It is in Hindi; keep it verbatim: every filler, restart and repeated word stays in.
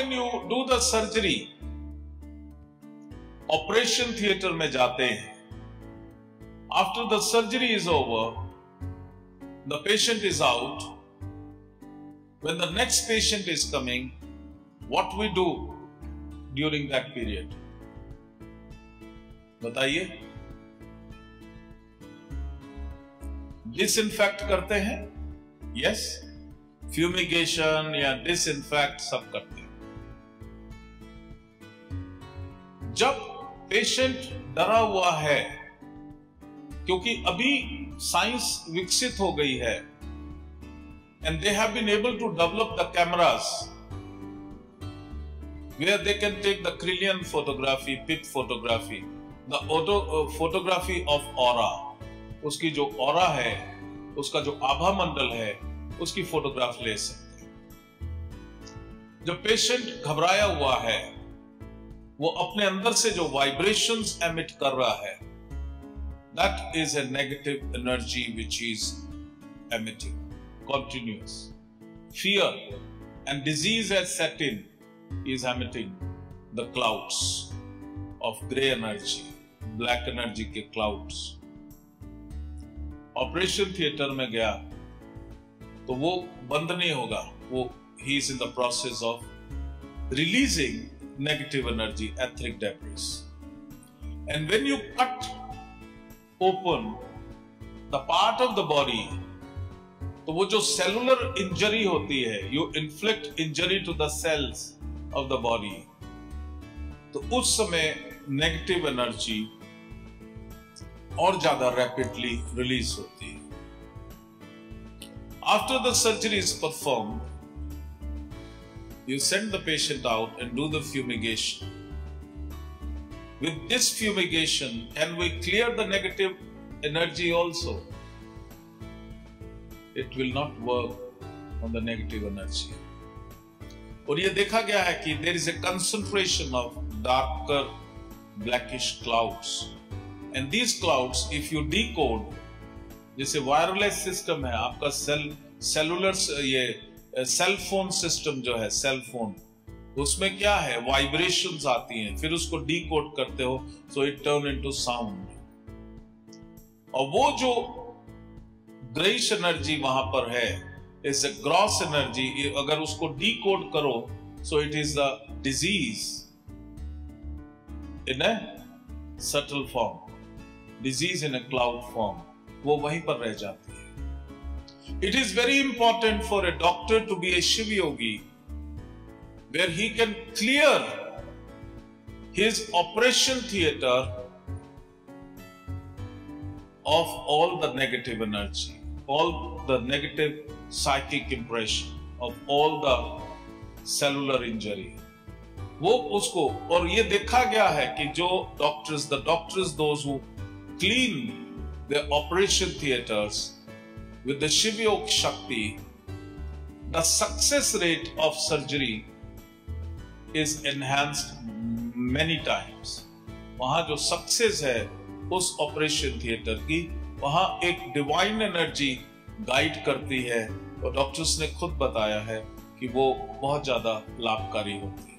when you do the surgery, operation theatre में जाते हैं, after the surgery is over, the patient is out. When the next patient is coming, what we do during that period? बताइए। डिसइंफेक्ट करते हैं, यस, फ्यूमिगेशन या डिसइंफेक्ट सब करते हैं। जब पेशेंट डरा हुआ है, क्योंकि अभी साइंस विकसित हो गई है, and they have been able to develop the cameras where they can take the Kirlian photography, pip photography, the auto uh, photography of aura, उसकी जो ऑरा है, उसका जो आभा मंडल है, उसकी फोटोग्राफ ले सकते हैं। जब पेशेंट घबराया हुआ है, वो अपने अंदर से जो वाइब्रेशंस एमिट कर रहा है, that is a negative energy which is emitting continuous. Fear and disease has set in, is emitting the clouds of gray energy, black energy के clouds. ऑपरेशन थिएटर में गया तो वो बंद नहीं होगा, वो he is in the process of releasing negative energy, etheric debris. And when you cut open the part of the body, तो वो जो cellular injury होती है, you inflict injury to the cells of the body, तो उस समय negative energy और ज्यादा रैपिडली रिलीज होती है। After the surgery is performed, you send the patient out and do the fumigation. With this fumigation, can we clear the negative energy also? It will not work on the negative energy. और ये देखा गया है कि there is a concentration of darker blackish clouds. And these clouds, if you decode, जैसे वायरलेस सिस्टम है आपका, सेल सेलुलर ये सेल फोन सिस्टम जो है, सेल फोन, उसमें क्या है, वाइब्रेशंस आती हैं, फिर उसको डीकोड करते हो, so it turn into sound. और वो जो ग्रेइश एनर्जी वहां पर है, इज अ ग्रॉस एनर्जी, अगर उसको डीकोड करो, so it is the disease in a subtle form, disease in a cloud form, वो वहीं पर रह जाती है। It is very important for a doctor to be a Shiv yogi, where he can clear his operation theatre of all the negative energy, all the negative psychic impression, of all the cellular injury, वो उसको। और ये देखा गया है कि जो doctors, the doctors those who clean the operation theaters with the ShivYog Shakti, the success rate of surgery is enhanced many times. वहां जो सक्सेस है उस ऑपरेशन थिएटर की, वहां एक डिवाइन एनर्जी गाइड करती है, और डॉक्टर्स ने खुद बताया है कि वो बहुत ज्यादा लाभकारी होती है।